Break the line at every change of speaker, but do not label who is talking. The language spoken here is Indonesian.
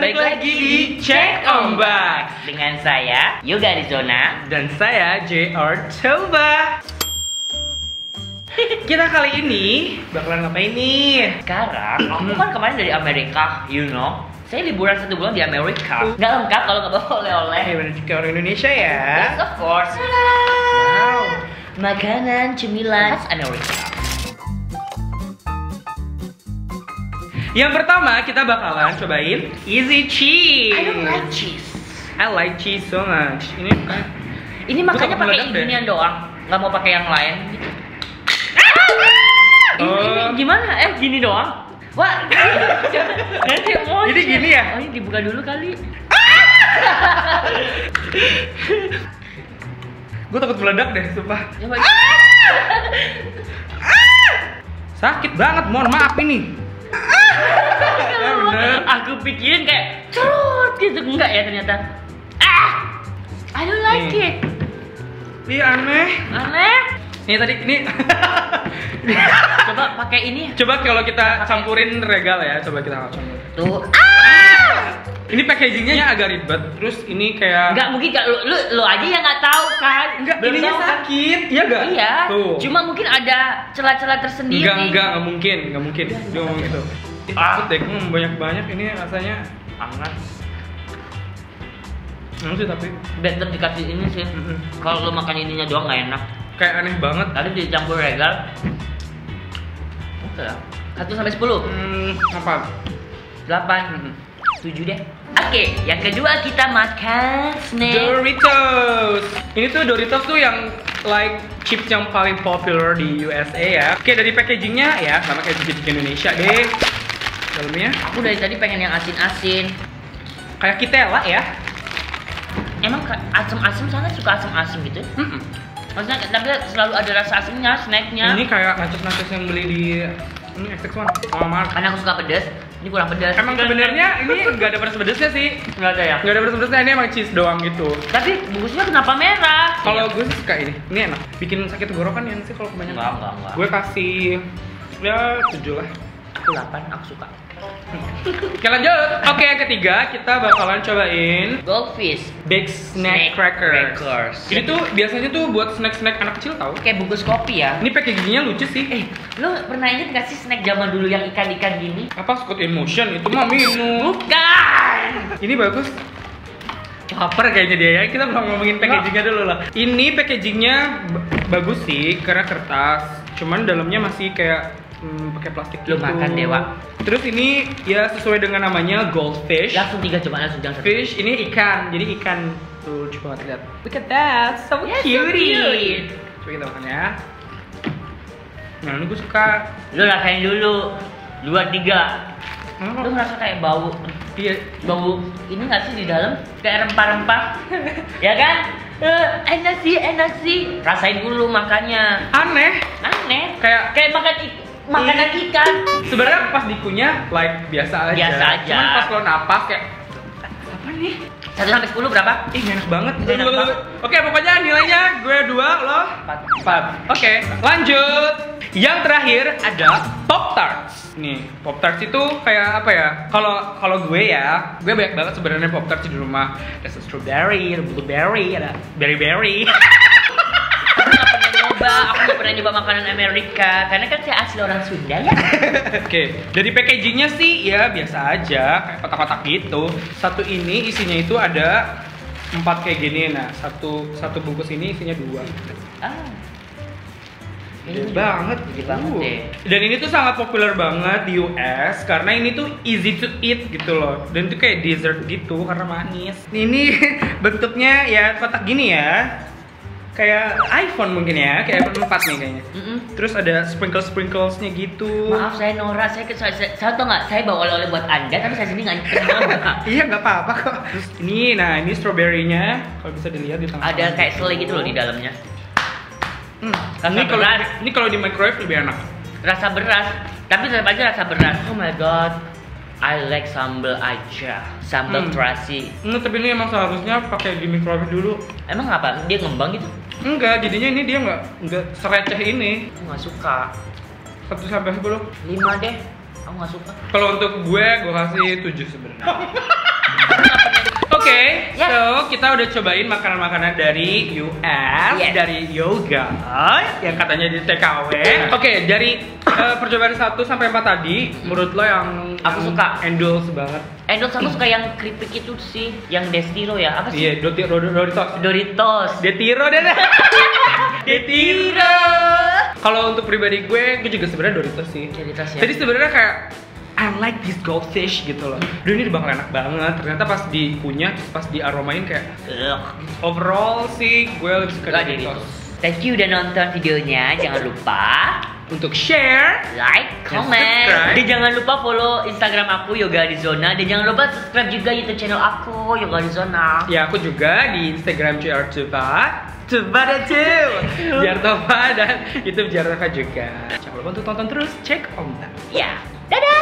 balik lagi di Cek Ombak dengan saya Yoga Arizona
dan saya JR Toba. Kita kali ini bakalan ngapain nih?
Sekarang aku kan kemarin dari Amerika, you know. Saya liburan 1 bulan di Amerika. Nggak lengkap kalau nggak bawa oleh-oleh.
Bener juga orang Indonesia ya.
Yes, of course.
Wow.
Makanan cemilan khas Amerika.
Yang pertama kita bakalan cobain Easy Cheese.
I don't like cheese.
I like cheese so much.
Ini makanya
Gua
pakai
meledak deh.
ginian doang, nggak mau pakai yang lain gitu. Ini gimana? Gini doang. Wah, nanti mau.
Ini gini ya?
Oh, ini dibuka dulu kali.
Gue takut meledak deh, sumpah.
Coba.
Sakit banget, mohon maaf ini. Ya bener.
Aku pikirin kayak cerut gitu, enggak ya ternyata. I don't like
Nih.
it.
Iya aneh.
Aneh.
Nih tadi ini.
Coba pakai ini.
Coba kalau kita campurin regal ya, coba kita campurin.
Tuh.
Ini packagingnya agak ribet, terus ini kayak
Enggak mungkin kalau lu aja yang nggak tahu kan.
enggak,
Belum
ininya
tahu kan?
sakit, iya enggak?
Iya.
Tuh.
Cuma mungkin ada celah-celah tersendiri.
Enggak mungkin, enggak mungkin. Dia ngomong gitu. Takut deh, banyak-banyak ini rasanya
Hangat.
enak sih tapi
Better dikasih ini sih. Kalau lu makan ininya doang nggak enak.
kayak aneh banget.
Tadi dicampur regal. Oke lah. 1 sampai 10.
Apa?
8. 7 deh. Oke, yang kedua kita makan snack.
Doritos. Ini tuh Doritos tuh yang like chips yang paling popular di USA ya. Oke, dari packagingnya ya sama kayak chips di Indonesia deh. Dalamnya
Aku dari tadi pengen yang asin-asin.
kayak Kitela ya.
Emang asem-asem sana suka asem-asem gitu? Maksudnya tapi selalu ada rasa asinnya, snacknya.
Ini kayak nachos-nachos yang beli di ini XX1 Walmart.
Karena aku suka pedas, ini kurang pedas.
Emang sebenarnya ini nggak ada pedas-pedasnya sih.
Nggak ada ya?
Nggak ada pedas-pedasnya, ini emang cheese doang gitu.
Tapi bungkusnya kenapa merah?
Kalau gue sih suka ini enak. Bikin sakit tenggorokan ya sih kalau kebanyakan.
Enggak.
Gue kasih ya 7 lah.
Aku 8, aku suka.
Oke lanjut. Oke, yang ketiga kita bakalan cobain
Goldfish.
Big Snack Crackers. Ini tuh biasanya tuh buat snack-snack anak kecil tau.
Kayak bungkus kopi ya.
Ini packagingnya lucu sih.
Lo pernah inget gak sih snack zaman dulu yang ikan-ikan gini?
Apa Scott in Motion itu mah minum.
Bukan.
Ini bagus. Lapar kayaknya dia ya. Kita mau ngomongin packagingnya dulu lah. Ini packagingnya bagus sih karena kertas. Cuman dalamnya masih kayak pakai plastik
Lu
gitu.
makan dewa.
Terus ini ya sesuai dengan namanya goldfish.
Langsung 3 coba, langsung jangan satu.
Fish ini ikan. Jadi ikan tuh coba lihat. Look at that, so
Yeah, so
cutie.
cute.
Coba kita makan ya. Nah ini gue suka.
Lu rasain dulu. 2, 3. Lu ngerasa kayak bau.
Iya.
Bau ini gak sih di dalam? Kayak rempah-rempah. Ya kan? Enak sih. Rasain dulu makannya.
Aneh. Kayak
makan makanan ikan.
sebenarnya pas dikunyah like biasa aja.
Biasa aja.
Cuman pas lo napas kayak apa nih?
1 sampai 10 berapa?
Ih enak banget.
Enak banget.
Oke pokoknya nilainya gue 2 lo 4. Oke lanjut. Yang terakhir ada Pop Tarts. Nih Pop Tarts itu kayak apa ya? Kalau gue ya, gue banyak banget sebenarnya Pop Tarts di rumah. Ada strawberry, ada blueberry, ada berry.
Aku nggak pernah nyoba makanan Amerika karena kan saya asli orang Sunda ya.
Oke, dari packagingnya sih ya biasa aja, kayak kotak-kotak gitu. Satu ini isinya itu ada 4 kayak gini. Nah, satu bungkus ini isinya 2. Gede banget.
deh.
Dan ini tuh sangat populer banget di US karena ini tuh easy to eat gitu loh. Dan itu kayak dessert gitu karena manis. Ini bentuknya ya kotak gini ya. Kayak iPhone mungkin ya, kayak iPhone 4 nih kayaknya. Terus ada sprinkles-sprinkles-nya gitu.
Maaf saya Nora, saya tau nggak? Saya bawa oleh-oleh buat Anda, tapi saya sini nggak nyoba.
Iya nggak apa-apa kok. Terus ini, nah ini strawberry-nya kalau bisa dilihat di tengah.
Ada kayak selai gitu loh di dalamnya.
Ini kalau di microwave lebih enak.
Rasa beras, tapi tetap aja rasa beras. Oh my god, I like sambal aja, sambal terasi.
Tapi ini emang seharusnya pakai di microwave dulu.
Emang apa? Dia ngembang gitu?
Enggak, jadinya ini dia nggak sereceh ini.
Aku nggak suka.
1 sampai 10.
5 deh. Aku nggak suka.
Kalau untuk gue kasih 7 sebenarnya. Oke,
Yes.
so kita udah cobain makanan-makanan dari US,
Yes.
dari Yoga, yang katanya di TKW. Oke, dari percobaan 1 sampai 4 tadi, menurut lo yang
Aku suka.
endorse banget?
Endorse aku suka yang keripik itu sih, yang Destiro ya, apa sih?
Iya, Doritos.
Doritos.
Detiro deh. Detiro. Kalau untuk pribadi gue juga sebenarnya Doritos sih.
Doritos ya.
Jadi sebenarnya kayak I like this goldfish gitu loh. Duh ini bakal enak banget. Ternyata pas dikunyah, terus pas diaromain kayak overall sih gue lebih suka Doritos.
Thank you udah nonton videonya. Jangan lupa
Untuk share,
like, comment,
subscribe.
dan jangan lupa follow Instagram aku Yoga Arizona, dan jangan lupa subscribe juga YouTube channel aku Yoga Arizona.
ya aku juga di Instagram JR Tuba dan JR Tuba dan YouTube JR Tuba juga. Jangan lupa untuk tonton terus, check on that.
Ya, dadah.